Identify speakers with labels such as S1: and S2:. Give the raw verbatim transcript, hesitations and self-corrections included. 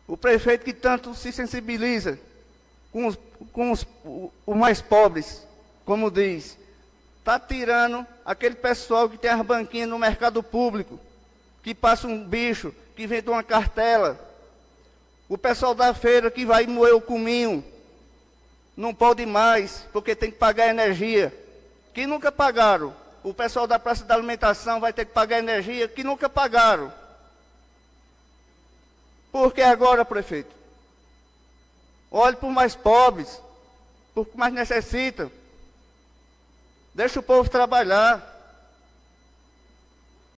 S1: O prefeito que tanto se sensibiliza com os, com os, os mais pobres, como diz, está tirando aquele pessoal que tem as banquinhas no mercado público, que passa um bicho, que vende uma cartela. O pessoal da feira que vai moer o cominho, não pode mais, porque tem que pagar energia, que nunca pagaram. O pessoal da praça da alimentação vai ter que pagar energia, que nunca pagaram. Por que agora, prefeito? Olhe para os mais pobres, para os que mais necessitam. Deixa o povo trabalhar.